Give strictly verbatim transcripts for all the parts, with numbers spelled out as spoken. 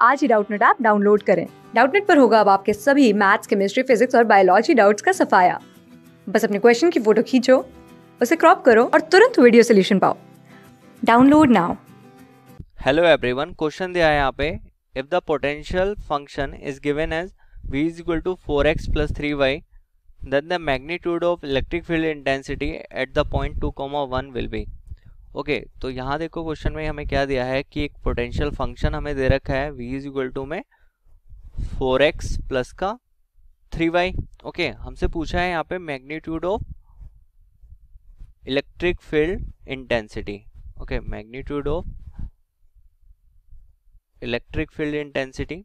आज ही Doubtnut app download करें। डाउटनेट पर होगा अब आपके सभी मैथ्स, केमिस्ट्री, फिजिक्स और बायोलॉजी डाउट्स का सफाया। बस अपने क्वेश्चन की फोटो खींचो, उसे क्रॉप करो और तुरंत वीडियो सोल्यूशन पाओ। Download now. Hello everyone, question दिया है यहाँ पे, if the potential function is given as v is equal to four x plus three y, then the magnitude of electric field intensity at the point two, one will be। Okay okay, तो यहाँ देखो question में हमें क्या दिया है कि एक पोटेंशियल फंक्शन हमें दे रखा है v is equal to में फोर एक्स प्लस का थ्री वाई। ओके, हमसे पूछा है यहाँ पे magnitude of electric field intensity. Okay, magnitude of electric field intensity.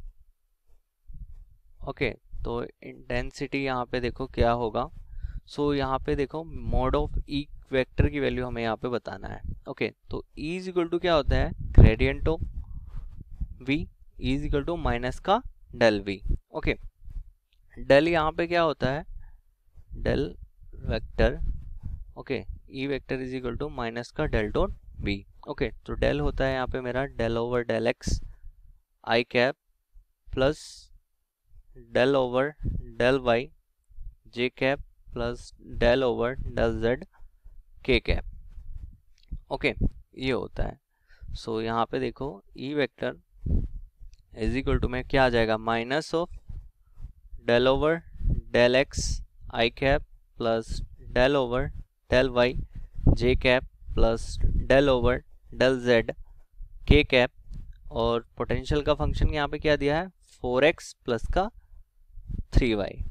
Okay, तो इंटेंसिटी यहाँ पे देखो क्या होगा। सो so, यहाँ पे देखो मोड ऑफ ई वेक्टर की वैल्यू हमें यहाँ पे बताना है। ओके okay, तो E इज इक्वल टू क्या होता है, gradient of V, E is equal to minus का डेल V। ओके, डेल यहाँ पे क्या होता है, del vector. Okay, E vector is equal to minus का डेल डॉट V। ओके, तो डेल होता है यहाँ पे मेरा del over del x i cap plus del over del y j cap plus del over del z k cap. Okay, ये होता है। सो so, यहाँ पे देखो E vector is equal to में क्या आ जाएगा, minus of del over del x i cap plus del over del y j cap plus del over del z k cap. और पोटेंशियल का फंक्शन यहाँ पे क्या दिया है, फोर एक्स प्लस का three y.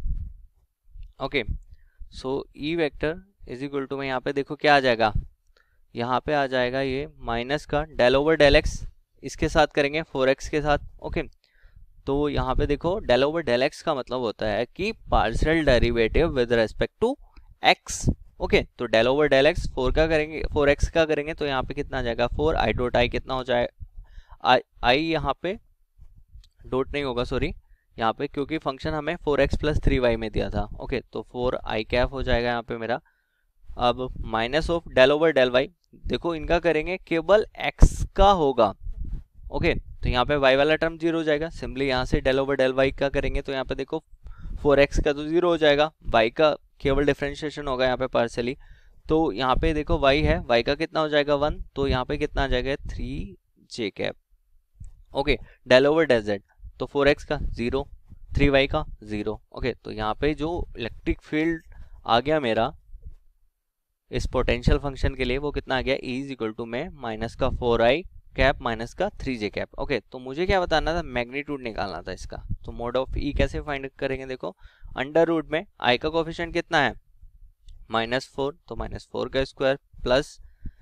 Okay, so E vector is equal to में यहाँ पे देखो क्या आ जाएगा, यहाँ पे आ जाएगा ये माइनस का डेल ओवर डेल एक्स, इसके साथ करेंगे फोर एक्स के साथ। ओके, तो यहाँ पे देखो डेल ओवर डेल एक्स का मतलब होता है कि partial derivative with respect to x. Okay, तो del over del x four का करेंगे, फोर एक्स का करेंगे तो यहाँ पे कितना आ जाएगा, फोर आई डॉट आई कितना हो जाए, आई आई यहाँ पे डॉट नहीं होगा, सॉरी यहाँ पे, क्योंकि फंक्शन हमें four x plus three y में दिया था। ओके, तो फोर आई कैप हो जाएगा यहाँ पे मेरा। अब minus of del over del y, देखो इनका करेंगे केवल एक्स का होगा। ओके, तो यहाँ पे वाई वाला टर्म जीरो हो जाएगा। सिंपली यहाँ से डेल ओवर डेल वाई का करेंगे तो यहाँ पे देखो फोर एक्स का तो जीरो हो जाएगा, वाई का केवल डिफरेंशिएशन होगा यहाँ पे पार्शियली। तो यहाँ पे देखो वाई है, वाई का कितना हो जाएगा वन, तो यहाँ पे कितना आ जाएगा three j cap. Okay, del over del z, तो फोर एक्स का जीरो, थ्री वाई का जीरो। ओके, तो यहाँ पे जो इलेक्ट्रिक फील्ड आ गया मेरा इस पोटेंशियल फंक्शन के लिए वो कितना आ गया, E इज इक्वल टू में माइनस का फोर आई कैप माइनस का थ्री जे कैप। ओके, तो मुझे क्या बताना था, मैग्नीट्यूड निकालना था इसका। तो मोड ऑफ E कैसे फाइंड करेंगे, देखो अंडर रूट में I का कोफिशिएंट कितना है, माइनस फोर, तो माइनस फोर का स्क्वायर प्लस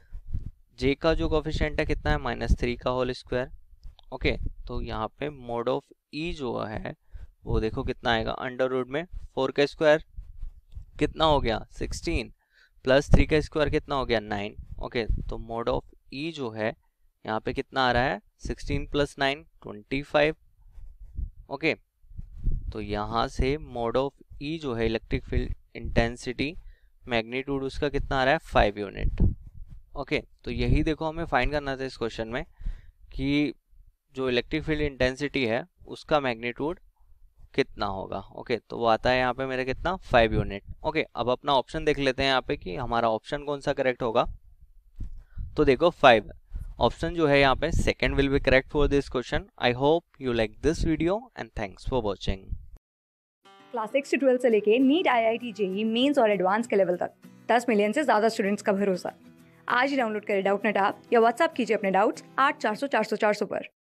J का जो कोफिशिएंट है कितना है, माइनस थ्री का होल स्क्वायर। ओके, तो यहाँ पे मोड ऑफ E जो है वो देखो कितना आएगा, अंडर रूट में फोर का स्क्वायर कितना हो गया सिक्सटीन प्लस थ्री का स्क्वायर कितना हो गया नाइन। ओके, तो मोड ऑफ E जो है यहाँ पे कितना आ रहा है, sixteen plus nine twenty five. Okay, तो यहाँ से मोड ऑफ E जो है इलेक्ट्रिक फील्ड इंटेंसिटी मैग्नीट्यूड उसका कितना आ रहा है, फाइव यूनिट। ओके, तो यही देखो हमें फाइंड करना था इस क्वेश्चन में कि जो इलेक्ट्रिक फील्ड इंटेंसिटी है उसका मैग्नीट्यूड कितना होगा। ओके, तो वो आता है यहाँ पे मेरे कितना, फाइव यूनिट। ओके, अब अपना ऑप्शन देख लेते हैं यहाँ पे कि हमारा ऑप्शन कौन सा करेक्ट होगा। तो देखो फाइव ऑप्शन जो है यहाँ पे second will be correct for this question. I hope you like this video and thanks for watching. Class six से ट्वेल्थ से लेके NEET, I I T, JEE mains और एडवांस के लेवल तक दस मिलियन से ज्यादा स्टूडेंट्स का भरोसा। आज ही डाउनलोड करें डाउटनेट ऐप या व्हाट्सएप कीजिए अपने डाउट्स आठ चार सौ चार सौ चार सौ पर।